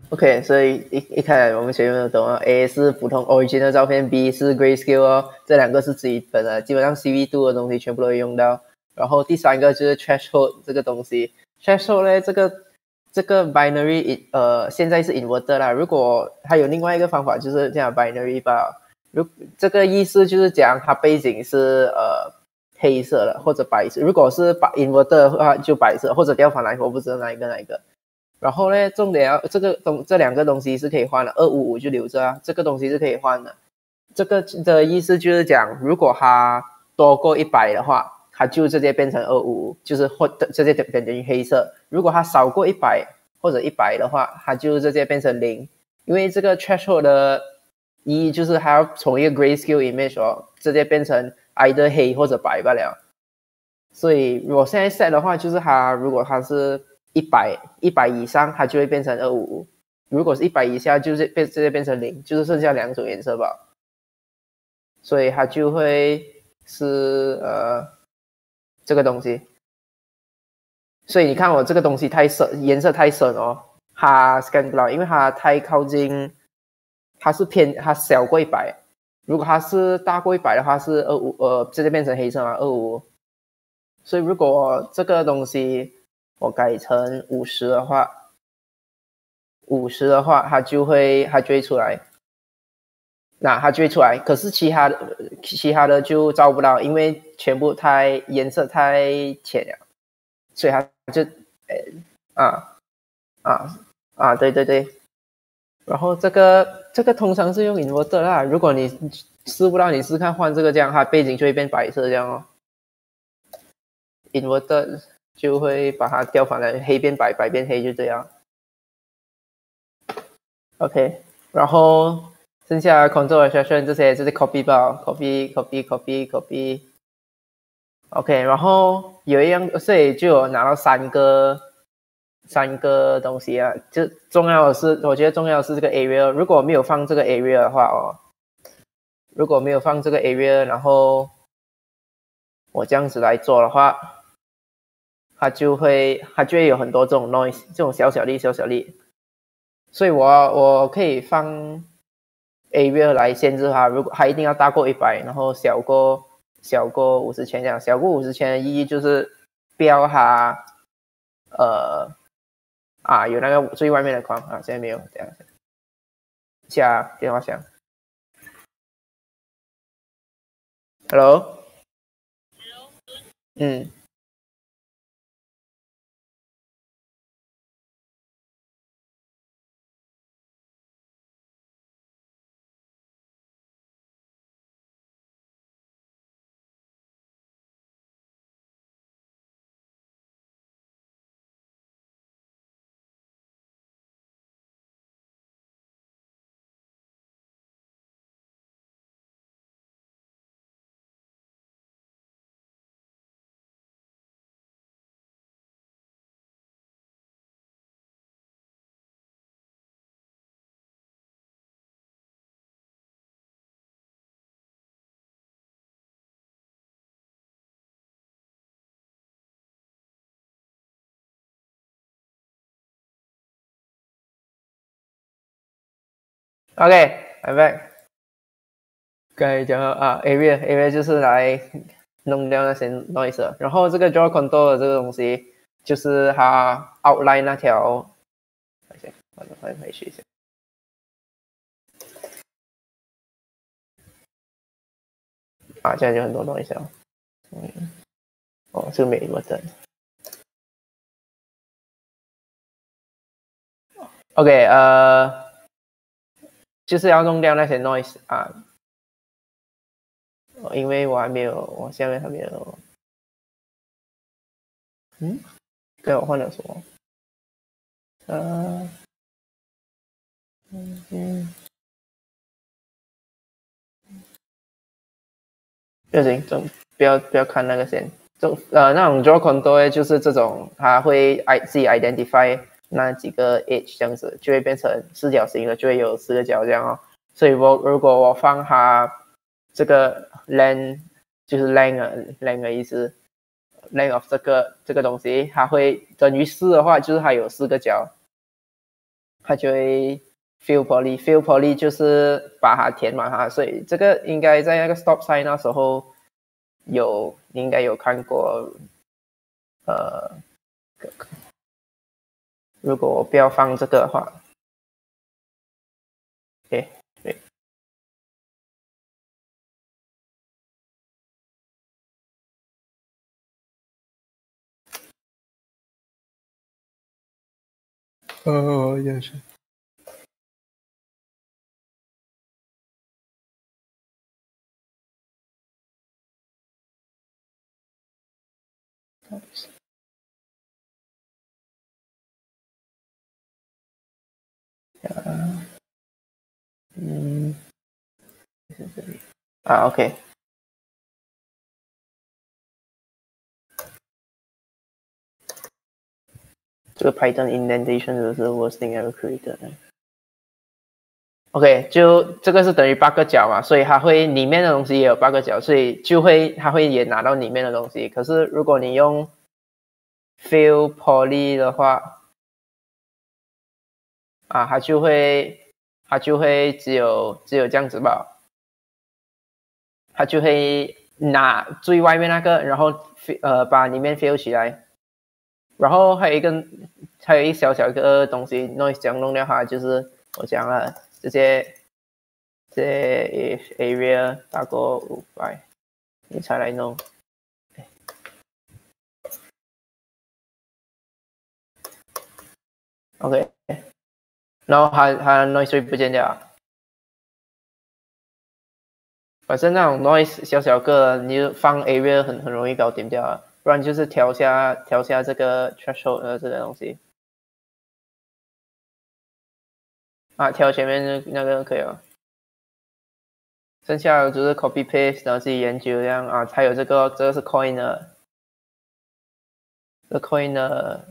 OK， 所以一开始我们前面都懂了 ，A 是普通 origin 的照片 ，B 是 grayscale 哦，这两个是基本的，基本上 CV2 的东西全部都会用到。然后第三个就是 threshold 这个东西 ，threshold 呢这个 binary 现在是 inverted 啦，如果还有另外一个方法就是这样 binary 吧，这个意思就是讲它背景是黑色的或者白色，如果是inverted 的话就白色，或者调反来我不知道哪一个。然后呢，重点要这两个东西是可以换的，255就留着啊，这个东西是可以换的。这个的意思就是讲，如果它多过100的话，它就直接变成255，就是直接变成黑色。如果它少过100或者100的话，它就直接变成0。因为这个 threshold 的意义就是它要从一个 grayscale image 直接变成 either 黑或者白罢了。所以我现在 set 的话，就是如果它是100以上，它就会变成255；如果是100以下，就是直接变成0，就是剩下两种颜色吧。所以它就会是这个东西。所以你看我这个东西太深，颜色太深哦，它 scan 不了，因为它太靠近，它小过100。如果它是大过100的话，是直接变成黑色嘛，255。所以如果这个东西我改成50的话它就会出来，那它就会出来。可是其他的就照不到，因为全部颜色太浅了，所以它就对对对。然后这个通常是用 inverter 啦，如果你试不到，你试看换这个这样，它背景就会变白色这样哦。inverter 就会把它调反来，黑变白，白变黑，就这样。OK， 然后剩下 control extraction 这些就是 copy 吧 ，copy。OK， 然后有一样，所以就有拿到三个东西啊。就重要的是，我觉得重要的是这个 area。如果没有放这个 area 的话然后我这样子来做的话，它就会有很多这种 noise， 这种小粒。所以我可以放 area 来限制它，如果它一定要大过100，然后小过50千这样。小过50千的意义就是标它有那个最外面的框啊，现在没有这样。下电话响 ，Hello， 嗯。OK，I'm back。刚才讲到area 就是来弄掉那些 noise， 然后这个 draw control 的这个东西就是它 outline 那条，我回去一下。这样就很多 noise 了。这个没我等。OK， 就是要弄掉那些 noise 啊。因为我下面还没有。给我换了什么？不行，不要看那个线。那种 draw control 就是这种，它会自己 identify 那几个 edge 这样子，就会变成四角形的，就会有4个角这样哦。所以如果我放它这个 length， 就是 length 的意思 ，length of 这个东西，它会等于4的话，就是它有4个角。 它就会 fill poly，fill poly 就是把它填满它，所以这个应该在那个 stop sign 那时候你应该有看过，如果我不要放这个的话 ，OK， 对。也是。嗯，是这里啊 ，OK， 这个 Python indentation 就是 worst thing ever created。OK， 就这个是等于8个角嘛，所以它会里面的东西也有8个角，所以它会也拿到里面的东西。可是如果你用 fill poly 的话，啊，它就会只有这样子吧，它就会拿最外面那个，然后把里面 fill 起来，然后还有一小小个东西 noise 这样弄的话，就是我讲了这 area 大过500，你才来弄。OK， 然后它 noise 不见掉，反正那种 noise 小小个，你就放 area 很容易搞定掉啊，不然就是调下这个 threshold 的这个东西啊，调前面那个可以了。剩下的就是 copy paste，然后自己研究这样啊。还有这个是 coin 的，这 coin 的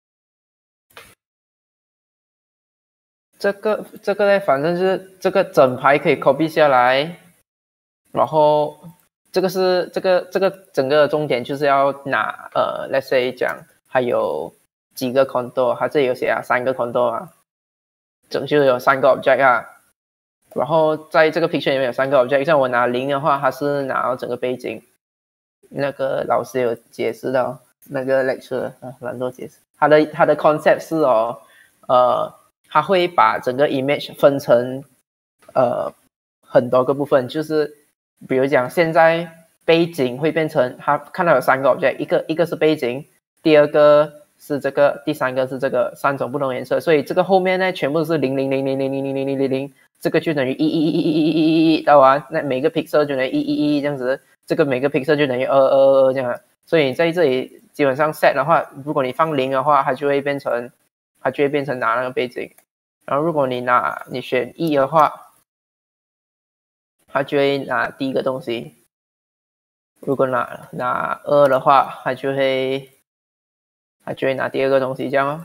这个呢，反正就是这个整排可以 copy 下来，然后这个整个重点就是要拿let's say 讲还有几个 condo， 它这里有写啊3个 condo 啊，整就有3个 object 啊。然后在这个 picture 里面有3个 object， 像我拿0的话，它是拿到整个背景。那个老师有解释到，那个 lecture 懒惰解释，他的 concept 是他会把整个 image 分成很多个部分，就是比如讲现在背景会变成他看到有3个 object， 一个是背景，第二个是这个，第三个是这个，3种不同颜色，所以这个后面呢全部是00000000000，这个就等于1，到完那每个 pixel 就等于1这样子，这个每个 pixel 就等于2这样，所以在这里基本上 set 的话，如果你放0的话，它就会变成拿那个背景，然后如果你选1的话，它就会拿第一个东西，如果拿2的话，它就会拿第二个东西，这样哦。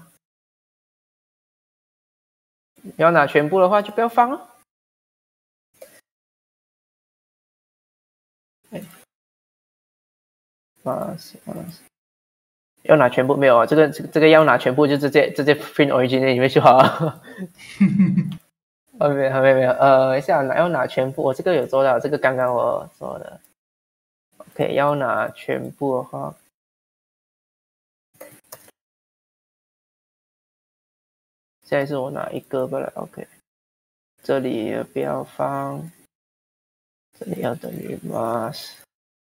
要拿全部的话就不要放了。要拿全部没有啊？这个要拿全部就直接 print origin 里面就好了。没有，一下要拿全部，我这个有做到，这个刚刚我做的。OK， 要拿全部的话，现在是我拿一个不了 OK， 这里不要放，这里要等于 mask。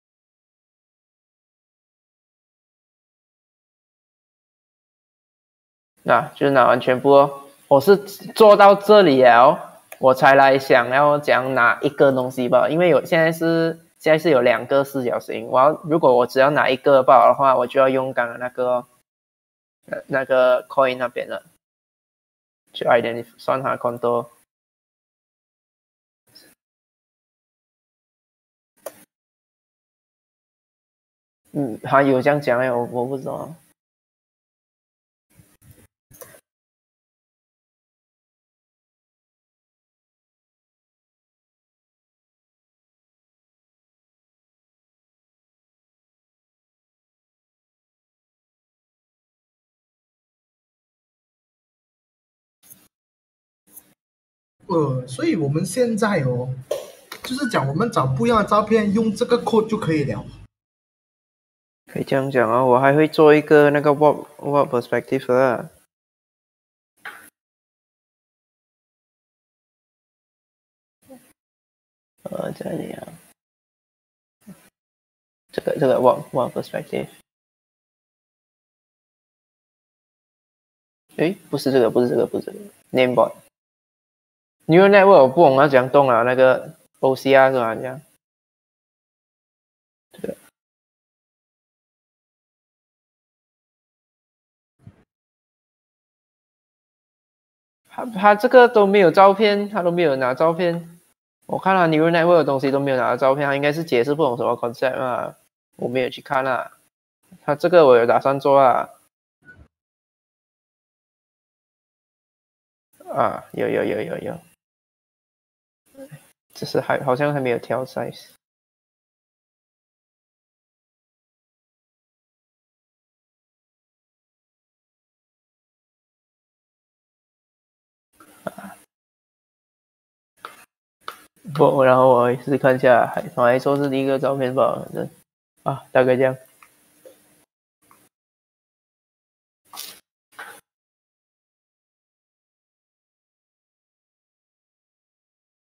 就拿完全部哦。我是做到这里了，我才来想要讲哪一个东西吧，因为现在是有2个四角形，如果我只要拿一个吧的话，我就要用刚刚那个 coin 那边的，去 identify 算它 condo。他有这样讲哎，我不知道。 所以我们现在哦，就是讲我们找不一样的照片，用这个 code 就可以了。 可以这样讲啊，我还会做一个那个 what perspective 的。这里啊，这个 what perspective。诶，不是这个，namebot。neural network 我不懂要怎样动啊，那个 OCR 是吧？这样。这个。他这个都没有照片，他都没有拿照片。我看他 neural network 的东西都没有拿到照片，他应该是解释不懂什么 concept 啊，我没有去看啊。他这个我有打算做啊。啊，有，只是好像还没有调 size。不，然后我试试看一下，还说是第一个照片吧，反正啊，大概这样。